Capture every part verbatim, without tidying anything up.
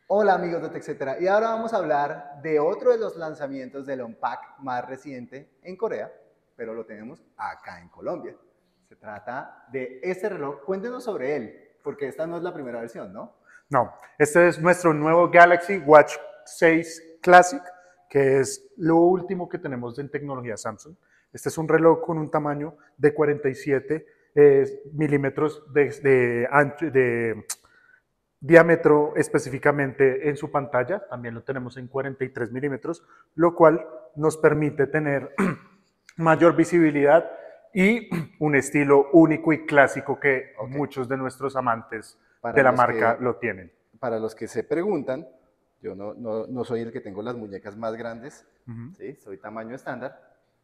Hola amigos de TechCetera, y ahora vamos a hablar de otro de los lanzamientos del Unpack más reciente en Corea, pero lo tenemos acá en Colombia. Se trata de este reloj. Cuéntenos sobre él, porque esta no es la primera versión, ¿no? No, este es nuestro nuevo Galaxy Watch seis Classic, que es lo último que tenemos en tecnología Samsung. Este es un reloj con un tamaño de cuarenta y siete eh, milímetros de, de, ancho, de diámetro específicamente en su pantalla. También lo tenemos en cuarenta y tres milímetros, lo cual nos permite tener mayor visibilidad y un estilo único y clásico que Ok. muchos de nuestros amantes Para de la los marca que, lo tienen. para los que se preguntan, yo no, no, no soy el que tengo las muñecas más grandes, Uh-huh. ¿sí? Soy tamaño estándar.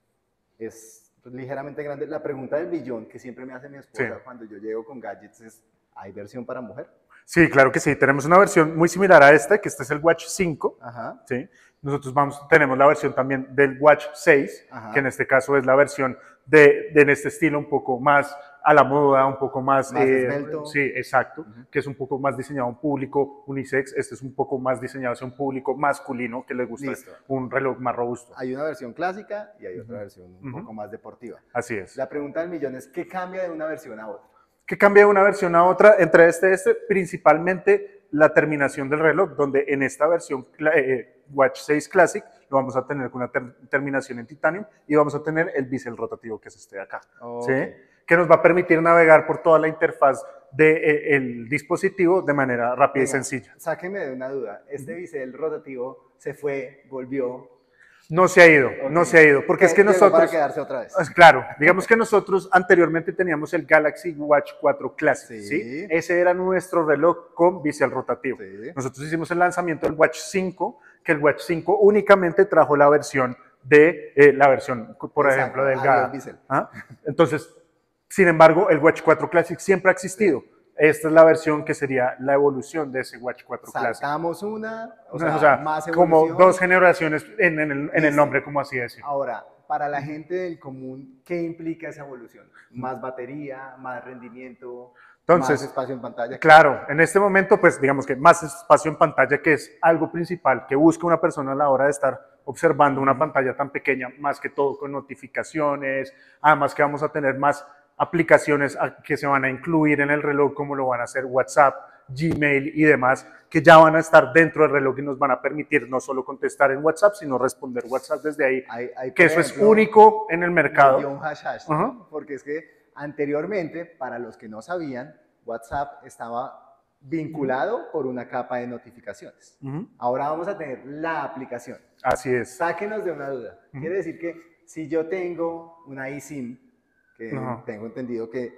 Es ligeramente grande. La pregunta del billón que siempre me hace mi Sí. esposa cuando yo llego con gadgets es, ¿hay versión para mujer? Sí, claro que sí. Tenemos una versión muy similar a esta, que este es el Watch cinco. Ajá. ¿Sí? Nosotros vamos, tenemos la versión también del Watch seis, Ajá. que en este caso es la versión de, de en este estilo un poco más a la moda, un poco más... Más eh, esbelto. Sí, exacto, Uh-huh. que es un poco más diseñado a un público unisex. Este es un poco más diseñado hacia un público masculino que le gusta Listo. un reloj más robusto. Hay una versión clásica y hay otra Uh-huh. versión un Uh-huh. poco más deportiva. Así es. La pregunta del millón es, ¿qué cambia de una versión a otra? ¿Qué cambia de una versión a otra? Entre este y este, principalmente la terminación del reloj, donde en esta versión eh, Watch seis Classic lo vamos a tener con una ter terminación en titanio y vamos a tener el bisel rotativo que es este de acá, okay. ¿Sí? Que nos va a permitir navegar por toda la interfaz del de, dispositivo de manera rápida Venga, y sencilla. Sáqueme de una duda, este bisel rotativo se fue, volvió... No se ha ido, okay. no se ha ido, porque es que nosotros... para quedarse otra vez. Claro, digamos que nosotros anteriormente teníamos el Galaxy Watch cuatro Classic, ¿sí? ¿sí? Ese era nuestro reloj con bisel rotativo. Sí. Nosotros hicimos el lanzamiento del Watch cinco, que el Watch cinco únicamente trajo la versión de, eh, la versión, por Exacto. ejemplo, del Galaxy. ¿Ah? Entonces, sin embargo, el Watch cuatro Classic siempre ha existido. Sí. Esta es la versión que sería la evolución de ese Watch cuatro Classic. Saltamos una, o sea, o sea más evolución. Como dos generaciones en, en, el, en el nombre, como así decirlo. Ahora, para la gente del común, ¿qué implica esa evolución? ¿Más batería, más rendimiento, Entonces, más espacio en pantalla? Claro, en este momento, pues digamos que más espacio en pantalla, que es algo principal que busca una persona a la hora de estar observando una pantalla tan pequeña, más que todo con notificaciones, además que vamos a tener más aplicaciones que se van a incluir en el reloj, como lo van a hacer WhatsApp, Gmail y demás, que ya van a estar dentro del reloj y nos van a permitir no solo contestar en WhatsApp, sino responder WhatsApp desde ahí, hay, hay, que eso ejemplo, es único en el mercado. Un hash hash, ¿no? uh-huh. Porque es que anteriormente, para los que no sabían, WhatsApp estaba vinculado por una capa de notificaciones. Uh-huh. Ahora vamos a tener la aplicación. Así es. Sáquenos de una duda. Uh-huh. Quiere decir que si yo tengo una eSIM, que uh-huh. tengo entendido que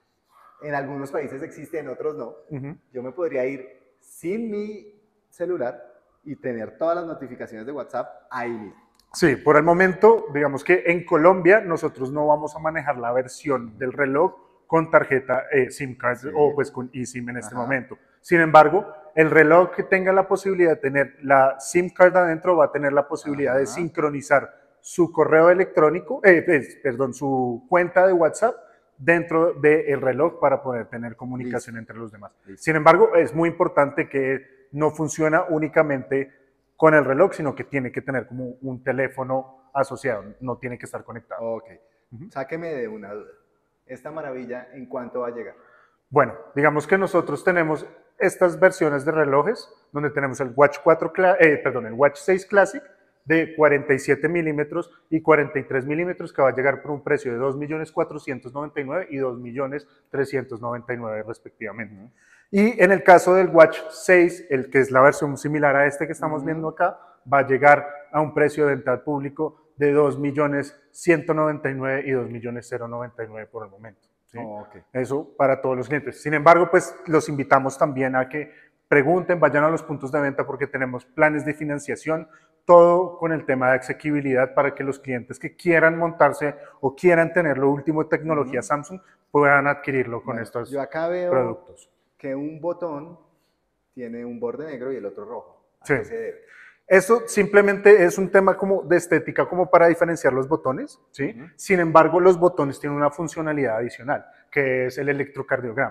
en algunos países existe, en otros no, uh-huh. yo me podría ir sin mi celular y tener todas las notificaciones de WhatsApp ahí mismo. Sí, por el momento, digamos que en Colombia nosotros no vamos a manejar la versión del reloj con tarjeta eh, SIM card sí. o pues con eSIM en este Ajá. momento. Sin embargo, el reloj que tenga la posibilidad de tener la SIM card adentro va a tener la posibilidad Ajá. de sincronizar su correo electrónico, eh, pues, perdón, su cuenta de WhatsApp dentro del reloj para poder tener comunicación Listo. entre los demás. Listo. Sin embargo, es muy importante que no funciona únicamente con el reloj, sino que tiene que tener como un teléfono asociado, no tiene que estar conectado. Ok, uh-huh. Sáqueme de una duda. ¿Esta maravilla en cuánto va a llegar? Bueno, digamos que nosotros tenemos estas versiones de relojes, donde tenemos el Watch cuatro, eh, perdón, el Watch seis Classic de cuarenta y siete milímetros y cuarenta y tres milímetros, que va a llegar por un precio de dos millones cuatrocientos noventa y nueve y dos millones trescientos noventa y nueve respectivamente. Uh-huh. Y en el caso del Watch seis, el que es la versión similar a este que estamos uh-huh. viendo acá, va a llegar a un precio de venta al público de dos millones ciento noventa y nueve y dos millones noventa y nueve por el momento. ¿Sí? Oh, okay. Eso para todos los clientes. Sin embargo, pues los invitamos también a que pregunten, vayan a los puntos de venta porque tenemos planes de financiación, todo con el tema de asequibilidad para que los clientes que quieran montarse o quieran tener lo último de tecnología uh-huh. Samsung puedan adquirirlo con bueno, estos yo acá veo productos. Que un botón tiene un borde negro y el otro rojo. ¿A sí. qué se debe? Eso simplemente es un tema como de estética, como para diferenciar los botones, ¿sí? Uh-huh. Sin embargo, los botones tienen una funcionalidad adicional, que es el electrocardiograma.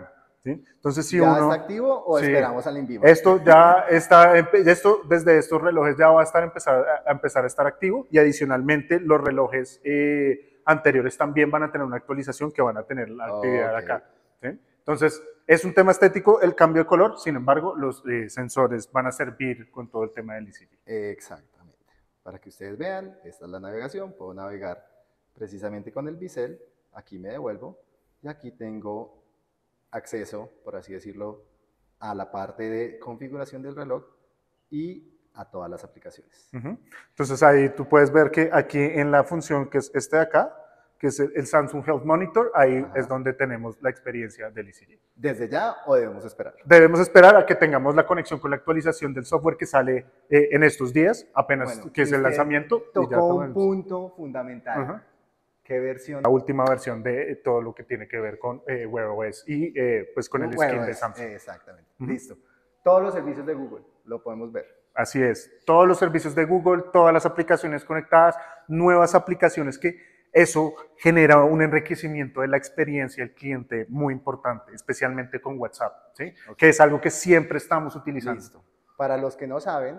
¿sí? Entonces, si ¿Ya uno, está activo o sí, esperamos al INVIMA? Esto ya está, esto, desde estos relojes ya va a, estar empezar, a empezar a estar activo y adicionalmente los relojes eh, anteriores también van a tener una actualización que van a tener la actividad Okay. acá. ¿Sí? Entonces, es un tema estético el cambio de color, sin embargo, los eh, sensores van a servir con todo el tema del E C G. Exactamente. Para que ustedes vean, esta es la navegación, puedo navegar precisamente con el bisel, aquí me devuelvo y aquí tengo acceso, por así decirlo, a la parte de configuración del reloj y a todas las aplicaciones. Uh-huh. Entonces ahí tú puedes ver que aquí en la función que es este de acá, que es el Samsung Health Monitor, ahí Ajá. es donde tenemos la experiencia del E C G. ¿Desde ya o debemos esperar? Debemos esperar a que tengamos la conexión con la actualización del software que sale eh, en estos días, apenas bueno, que es el lanzamiento. Tocó y ya un punto fundamental. Uh-huh. ¿Qué versión? La última versión de todo lo que tiene que ver con eh, Wear O S y eh, pues con el Wear skin O S, de Samsung. Exactamente, uh-huh. Listo. Todos los servicios de Google lo podemos ver. Así es, todos los servicios de Google, todas las aplicaciones conectadas, nuevas aplicaciones que eso genera un enriquecimiento de la experiencia del cliente muy importante, especialmente con WhatsApp, ¿sí? Okay. Que es algo que siempre estamos utilizando. Listo. Para los que no saben,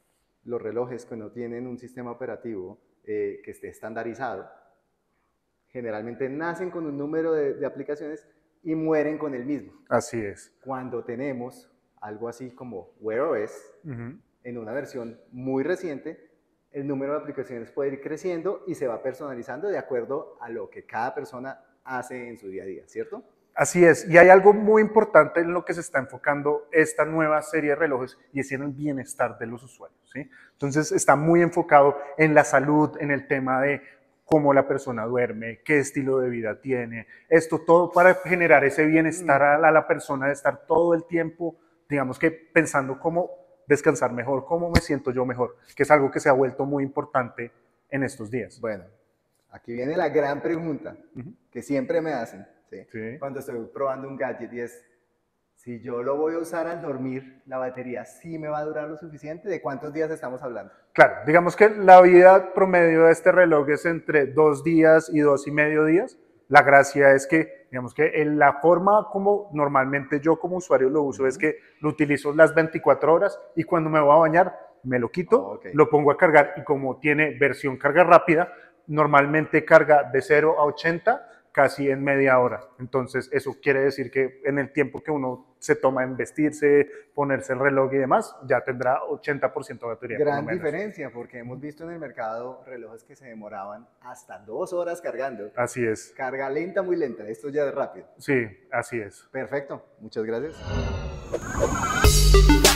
los relojes que no tienen un sistema operativo eh, que esté estandarizado, generalmente nacen con un número de, de aplicaciones y mueren con el mismo. Así es. Cuando tenemos algo así como Wear O S, uh-huh. en una versión muy reciente, el número de aplicaciones puede ir creciendo y se va personalizando de acuerdo a lo que cada persona hace en su día a día, ¿cierto? Así es, y hay algo muy importante en lo que se está enfocando esta nueva serie de relojes y es en el bienestar de los usuarios, ¿sí? Entonces está muy enfocado en la salud, en el tema de cómo la persona duerme, qué estilo de vida tiene, esto todo para generar ese bienestar a la, a la persona de estar todo el tiempo, digamos que pensando cómo descansar mejor, cómo me siento yo mejor, que es algo que se ha vuelto muy importante en estos días. Bueno, aquí viene la gran pregunta uh-huh. que siempre me hacen, ¿sí? Sí. Cuando estoy probando un gadget y es, si yo lo voy a usar al dormir, la batería sí me va a durar lo suficiente. ¿De cuántos días estamos hablando? Claro, digamos que la vida promedio de este reloj es entre dos días y dos y medio días. La gracia es que, digamos que en la forma como normalmente yo como usuario lo uso uh-huh. es que lo utilizo las veinticuatro horas y cuando me voy a bañar me lo quito, oh, okay. lo pongo a cargar y como tiene versión carga rápida, normalmente carga de cero a ochenta casi en media hora. Entonces eso quiere decir que en el tiempo que uno se toma en vestirse, ponerse el reloj y demás, ya tendrá ochenta por ciento de batería. Gran diferencia, porque hemos visto en el mercado relojes que se demoraban hasta dos horas cargando. Así es. Carga lenta, muy lenta. Esto ya es rápido. Sí, así es. Perfecto. Muchas gracias.